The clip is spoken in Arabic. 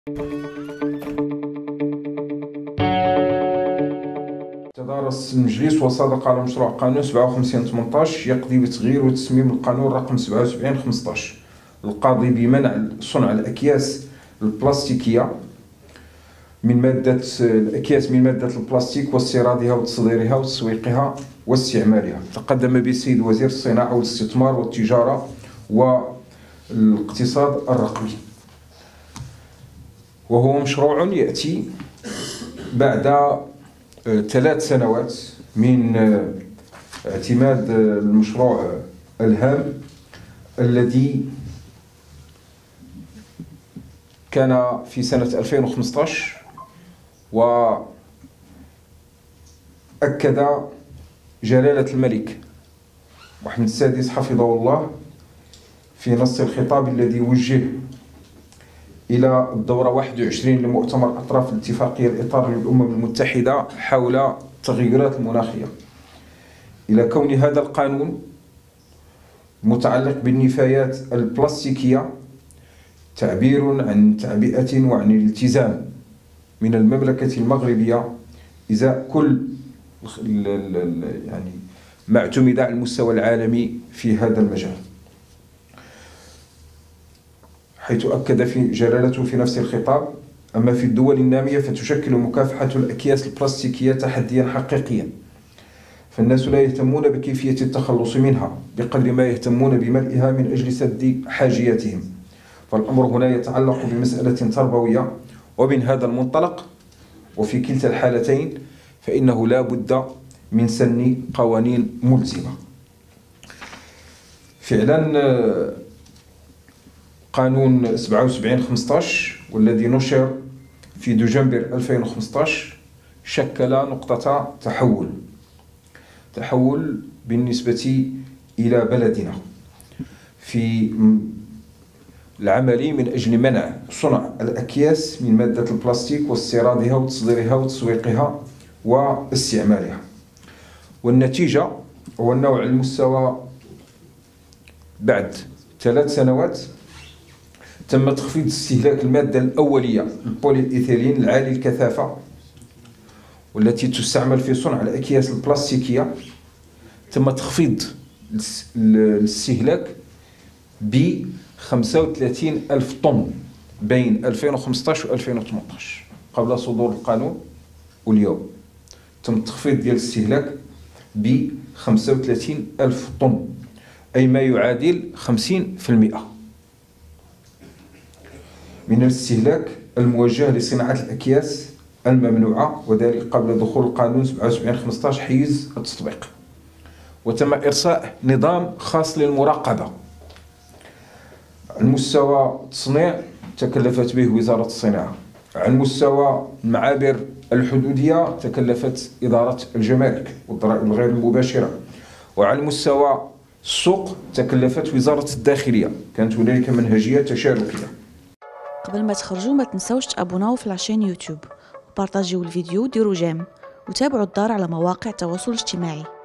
تدارس المجلس وصادق على مشروع قانون 57/18 يقضي بتغيير وتسميم القانون رقم 77/15 القاضي بمنع صنع الأكياس البلاستيكية من مادة البلاستيك واستيرادها وتصديرها وتسويقها واستعمالها. تقدم به السيد وزير الصناعة والاستثمار والتجارة والاقتصاد الرقمي، وهو مشروع يأتي بعد 3 سنوات من اعتماد المشروع الهام الذي كان في سنة 2015، وأكد جلالة الملك محمد السادس حفظه الله في نص الخطاب الذي وجه إلى الدورة 21 لمؤتمر أطراف الاتفاقية الإطار للأمم المتحدة حول التغيرات المناخية، إلى كون هذا القانون متعلق بالنفايات البلاستيكية تعبير عن تعبئة وعن الالتزام من المملكة المغربية إزاء كل ما اعتمد على المستوى العالمي في هذا المجال، حيث أكد في جلالته في نفس الخطاب: أما في الدول النامية فتشكل مكافحة الأكياس البلاستيكية تحديا حقيقيا، فالناس لا يهتمون بكيفية التخلص منها بقدر ما يهتمون بملئها من أجل سد حاجياتهم، فالأمر هنا يتعلق بمسألة تربوية. ومن هذا المنطلق وفي كلتا الحالتين فإنه لا بد من سن قوانين ملزمة. فعلا قانون 77/15 والذي نشر في دجنبر 2015 شكل نقطة تحول بالنسبة إلى بلدنا في العمل من أجل منع صنع الأكياس من مادة البلاستيك واستيرادها وتصديرها وتسويقها واستعمالها. والنتيجة هو أنه على المستوى بعد 3 سنوات تم تخفيض استهلاك المادة الأولية البوليإيثيلين العالي الكثافة والتي تستعمل في صنع الأكياس البلاستيكية، تم تخفيض الاستهلاك ب 35,000 طن بين 2015 و 2018 قبل صدور القانون، واليوم تم تخفيض ديال الاستهلاك ب 35,000 طن، أي ما يعادل 50% من الاستهلاك الموجه لصناعة الأكياس الممنوعة، وذلك قبل دخول القانون 77/15 حيز التطبيق. وتم إرساء نظام خاص للمراقبة على مستوى التصنيع تكلفت به وزارة الصناعة، على مستوى المعابر الحدودية تكلفت إدارة الجمارك والضرائب الغير المباشرة، وعلى مستوى السوق تكلفت وزارة الداخلية. كانت هنالك منهجية تشاركية. قبل ما تخرجوا ما تنسوش تابوناو في العشان يوتيوب وبارطاجيو الفيديو وديروا جيم وتابعوا الدار على مواقع التواصل الاجتماعي.